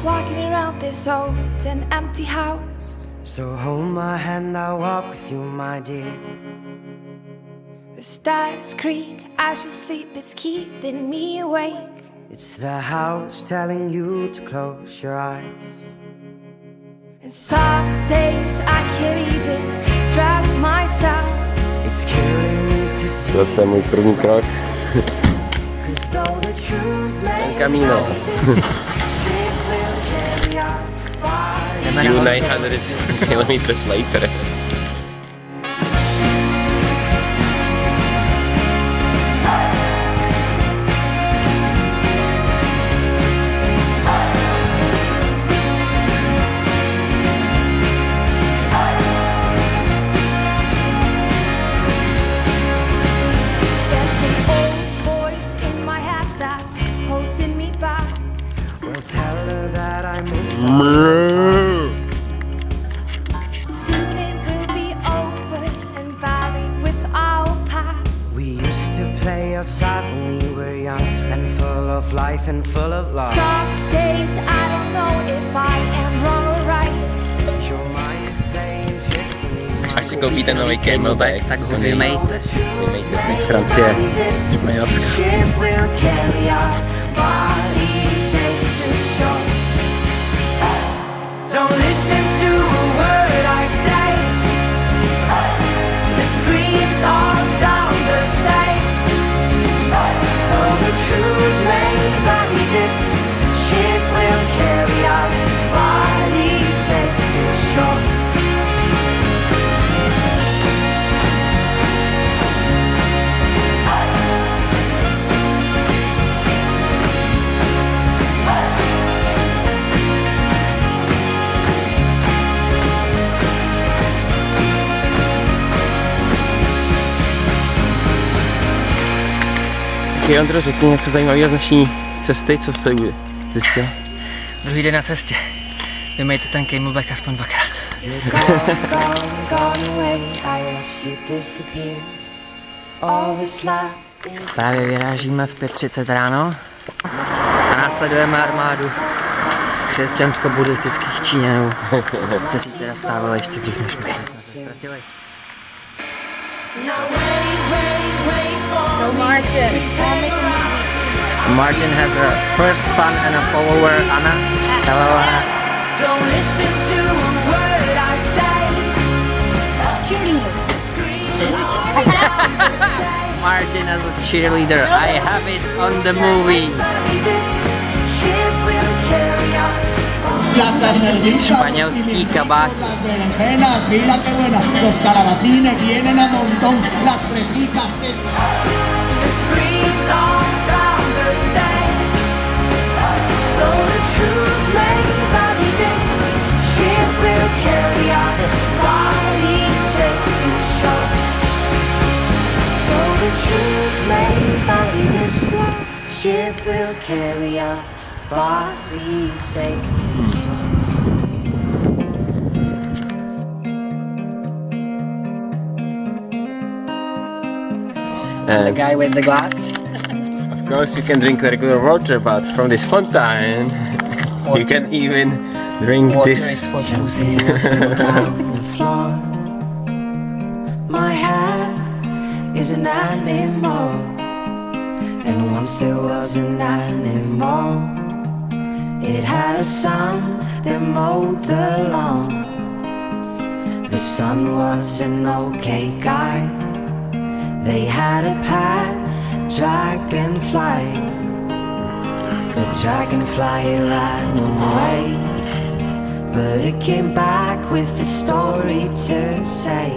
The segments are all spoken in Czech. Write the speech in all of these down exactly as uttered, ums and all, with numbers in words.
walking around this old and empty house. So hold my hand, I'll walk with you, my dear. The stars creak as you sleep, it's keeping me awake. It's the house telling you to close your eyes. And some days I can't even trust myself. It's killing me to see. To je můj první krok. Buen Camino. See you nine hundred kilometers later. Soon it will be over and buried with our past. We used to play outside when we were young and full of life and full of love. Some days I don't know if I am wrong or right. Your mind is playing tricks on me. Až si koupíte nový camelback, tak ho vymejte. Vymejte si Francie, Španělska. Don't listen to a word I say. The screams all sound the same. Though the truth may vary, this ship will carry our bodies safe to shore. Okay, Ondro, řekni něco zajímavého z naší cesty, co jste zjistil? Druhý den na cestě. Vymejte ten camelback aspoň dvakrát. Právě vyrážíme v pět třicet ráno a následujeme armádu křesťansko-buddhistických Číňanů, kteří teda stávali ještě dřív než my. Jsme se ztratili. So Martin, Martin has a first fan and a follower, Anna. Hello, Anna. Don't listen to a word I say. cheerleaders. Martin as a cheerleader. I have it on the movie. Las sardinitas, Španělský kabát. las berenjenas, mira qué buena, los calabacines vienen a montón, las fresitas que... The screams all sound the same. Though the truth may vary, this ship will carry our bodies safe to shore. Though the truth may vary, this ship will carry our bodies safe to shore. The guy with the glass. Of course you can drink regular water, but from this fountain water. You can even drink Water this. is for pussies. Down the floor, my hat is an animal, and once there was an animal. It had a son that mowed the lawn. The son was an okay guy. They had a pet dragonfly. The dragonfly ran away, but it came back with a story to say.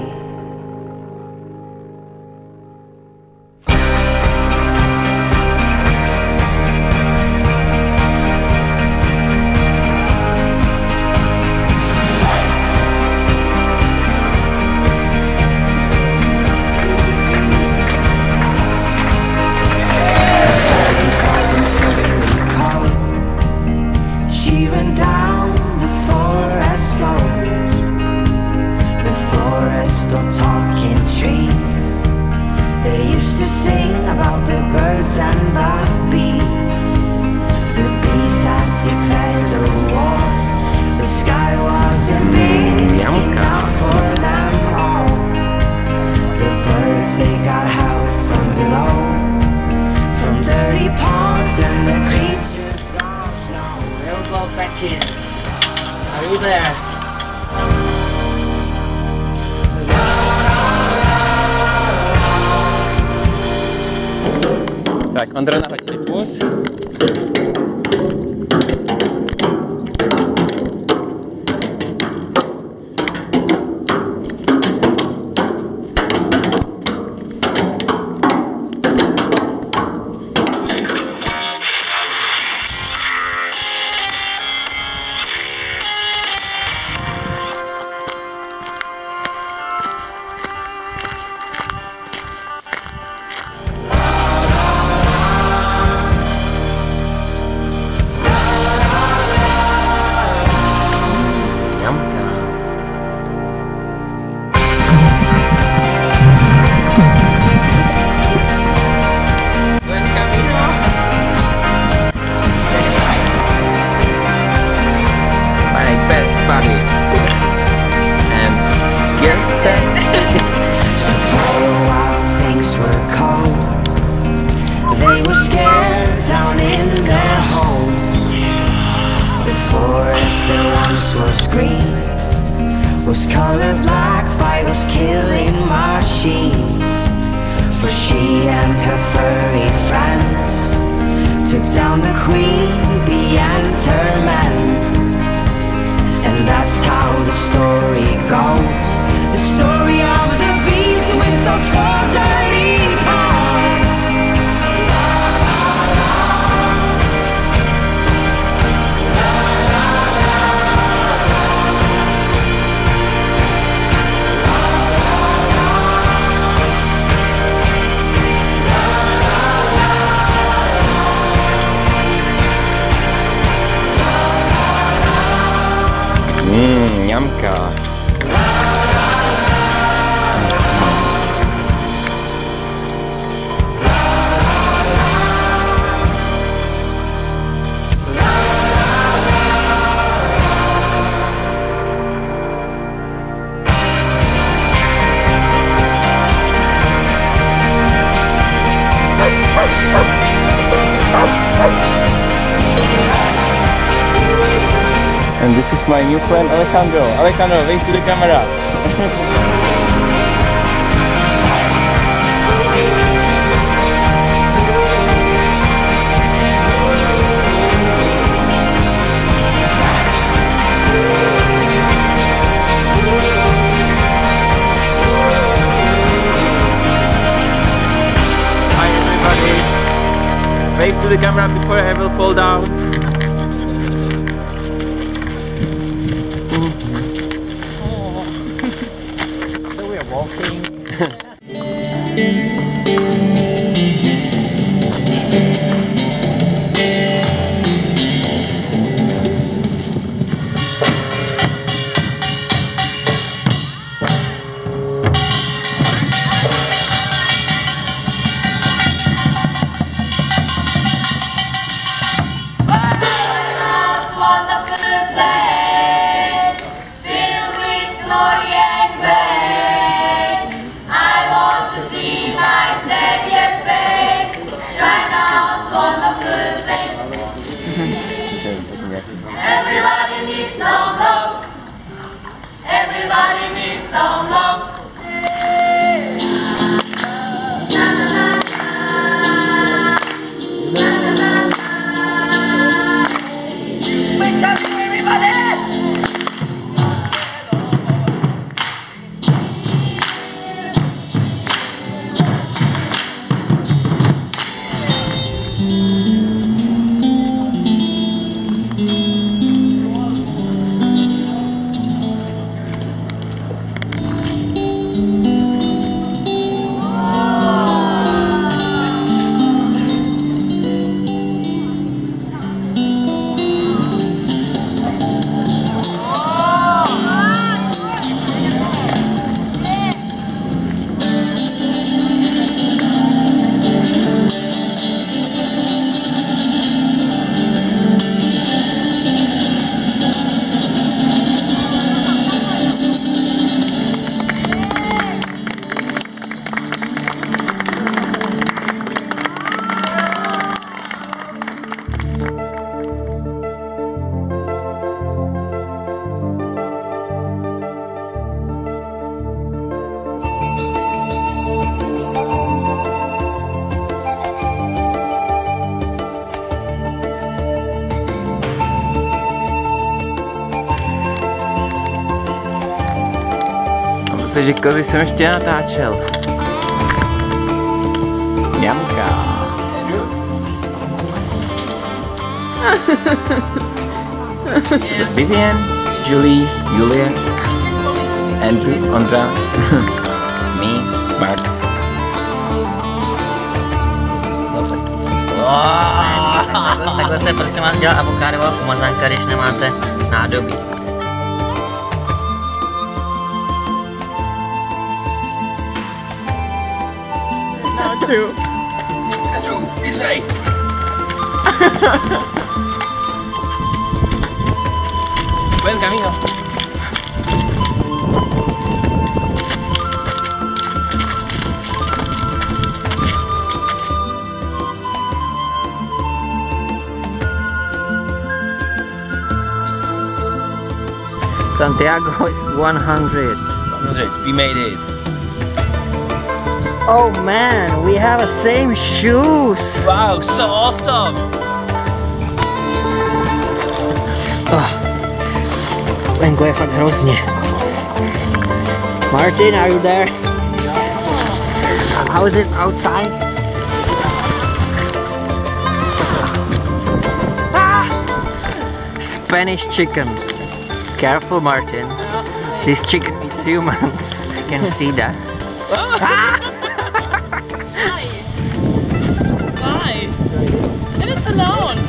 And the bees, the bees had declared a war. Hello, Patches. Are you there? Tak, Ondra, nahoď rytmus. Buen Camino. My best buddy. And Kirsten. So for a while things were cold. They were scared down in their homes. The forest that once was green was colored black by those killing machines. But she and her furry friends took down the queen bee and her men. And that's how the story goes. The story of the bees with those four dirty paws. Mmm, yumka. And this is my new friend Alejandro. Alejandro, wave to the camera. Hi everybody. Wave to the camera before I will fall down. Everybody needs some love. Everybody needs some love. Wake up, everybody! si, že kozy jsem ještě natáčel. Jamka. So Vivian, Julie, Julia, Andrew, Ondra, me, Mark. Takhle se prosím vás dělá avokádová pomazánka, když nemáte nádobí. Andrew, this way. Buen Camino. Santiago is one hundred. We made it. Oh man, we have the same shoes. Wow, so awesome. Venku je fakt hrozně. Martin, are you there? How is it outside? Ah! Spanish chicken. Careful, Martin. This chicken eats humans. I can see that. Ah! Why? And it's alone.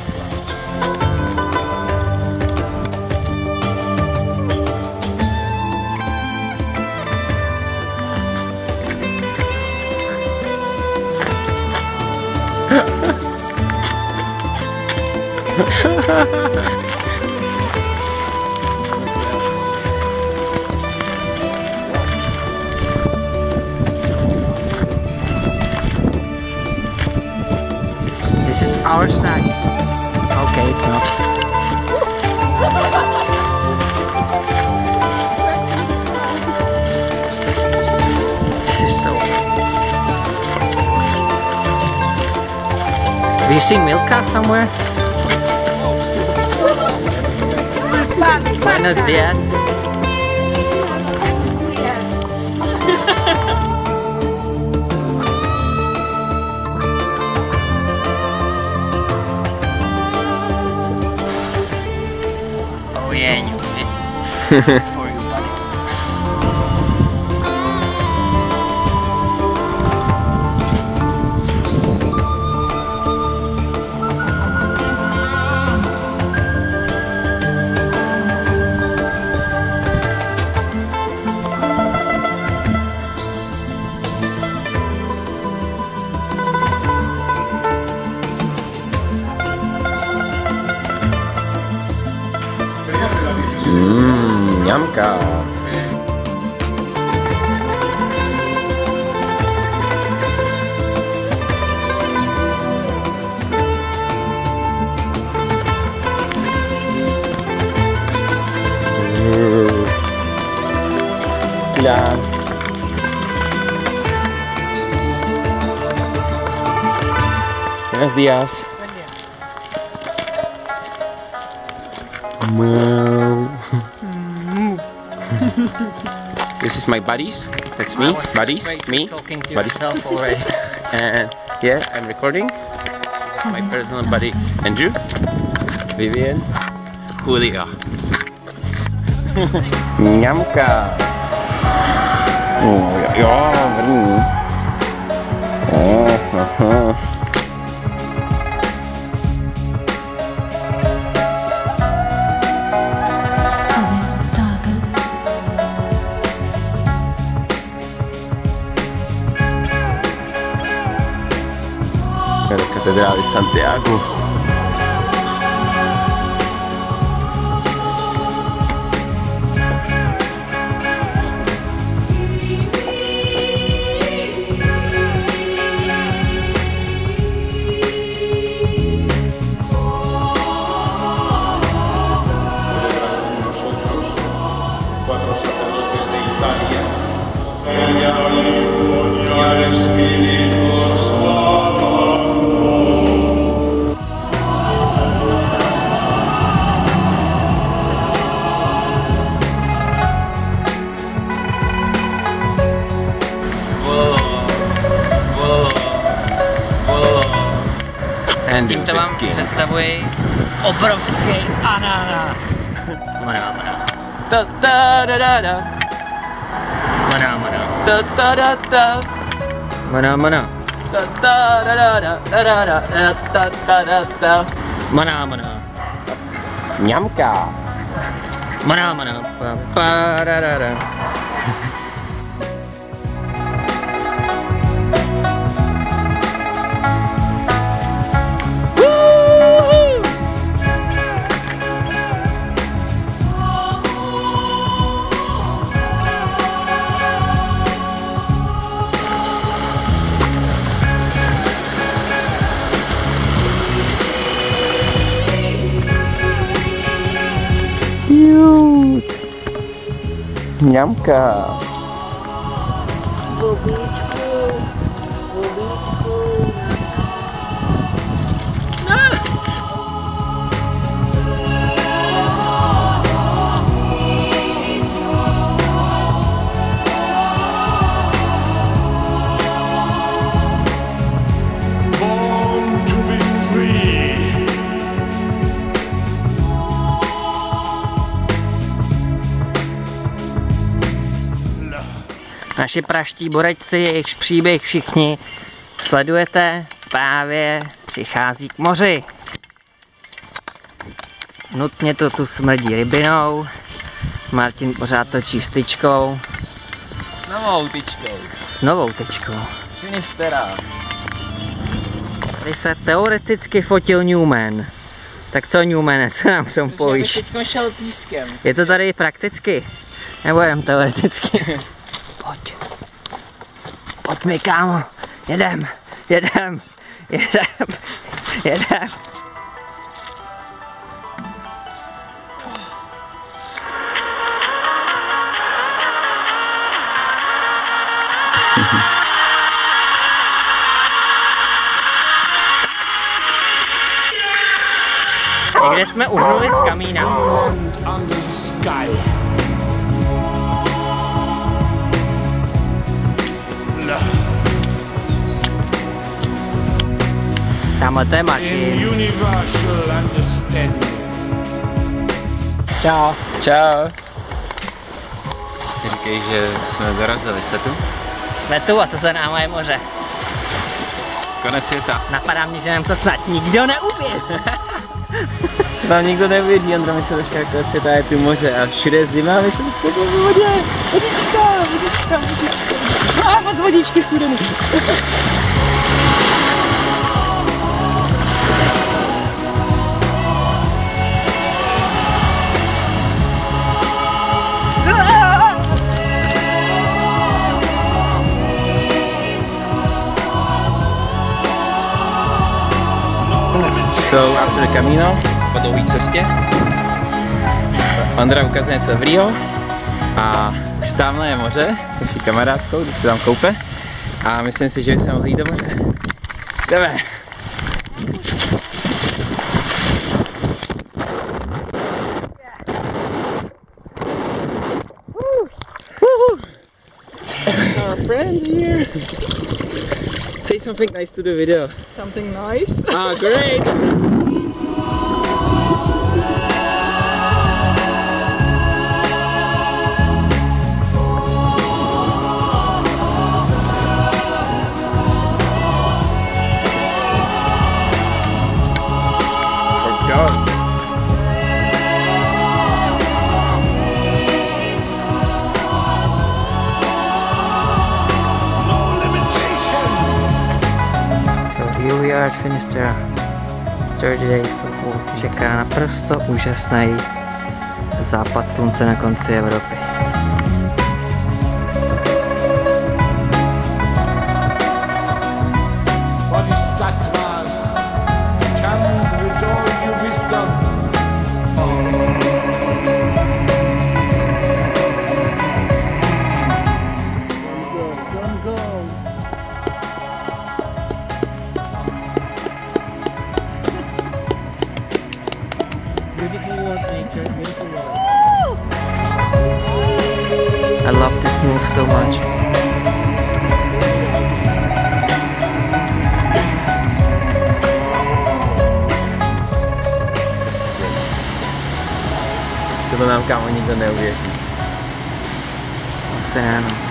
This is our side. Okay, it's not. This is so. Have you seen Milka somewhere? Buenos días. Oh yeah, you this is for you, buddy. Mmm, yumka. Hola. Buenos días. Buen día. This is my buddies. That's me. Buddies. Me. Talking to Buddies. yourself already. And yeah, I'm recording. This is my personal buddy Andrew, Vivian, Julia. Nyamka. Oh, ja, ja, vrim. Oh, aha. La cattedrale di Santiago. Cuatro sacerdotes de Italia. Ella y el Espíritu Santo. pumpkin. Představuji obrovský ananas. Mana, mana. Ta ta da da da. Mana, mana. Ta ta da da. Mana, mana. Ta ta da da da da da da ta ta da da. Mana, mana. Mňamka. Mana, mana. Pa, pa, da, da, da. Cute. Mňamka. Bobíčku. Bobíčku. Born to be free. Naši praští borečci, jejichž příběh všichni sledujete, právě přichází k moři. Nutně to tu smrdí rybinou. Martin pořád točí s tyčkou. S novou tyčkou. S novou tyčkou. Finisterre. Tady se teoreticky fotil Newman. Tak co Newmane, co nám k tomu povíš? Teďko šel pískem. Je to tady prakticky? Nebo jen teoreticky? Pojď. Pojď mi, kámo. Jedem. Jedem. Jedem. Jedem. Někde jsme uhnuli z kamína. Under the sky. Tamhle to je In Martin. universal understanding. Čau. Čau. Říkej, že jsme dorazili. Jsme tu? Jsme tu a to za náma je moře. Konec světa. Napadá mě, že nám to snad nikdo neuvěří. Nám nikdo neuvěří, Ondra, my jsme došli jako konec světa, je tu moře a všude je zima a my jsme v vodě. Vodička, vodička, vodička. A moc vodičky studený. So, after the Camino, po dlouhé cestě, Ondra ukazuje něco dobrýho a už tamhle je moře s naší kamarádkou, když se tam koupe a myslím si, že bychom mohli jít do moře. Jdeme! It's our friends here! Say something nice to the video. Something nice. Ah, great! Forgot. Here we are at Finisterre. thirty days of walking. Čeká naprosto úžasný západ slunce na konci Evropy. Bodhisattvas, come with all your wisdom. I love this move so much. Tohle nám kámo nikdo neuvěří. Asi ne, no.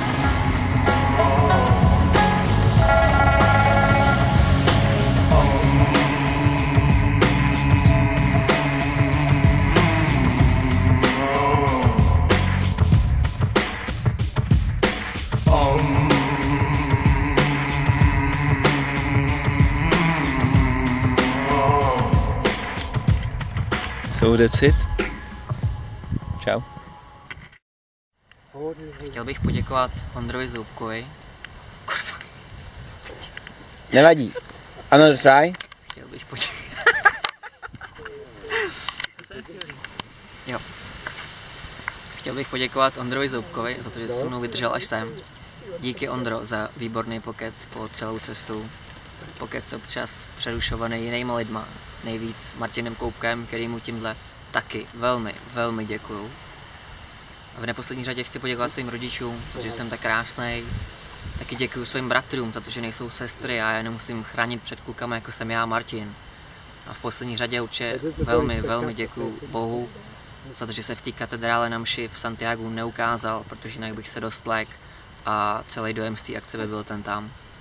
So that's it. Čau. Chtěl bych poděkovat Ondrovi Zoubkovi. Kurva. Nevadí. Ano, try. Chtěl bych poděkovat. Jo. Chtěl bych poděkovat Ondrovi Zoubkovi za to, že se mnou vydržel až sem. Díky Ondro za výborný pokec po celou cestu. Pokec občas přerušovaný jinýma lidma. Nejvíc Martinem Koubkem, kterýmu tímhle taky velmi, velmi děkuju. A v neposlední řadě chci poděkovat svým rodičům, za to, že jsem tak krásnej. Taky děkuju svým bratrům za to, že nejsou sestry a já nemusím chránit před klukama, jako jsem já a Martin. A v poslední řadě určitě velmi, velmi děkuju Bohu za to, že se v té katedrále na mši v Santiagu neukázal, protože jinak bych se dost lek a celý dojem z té akce by byl ten tam.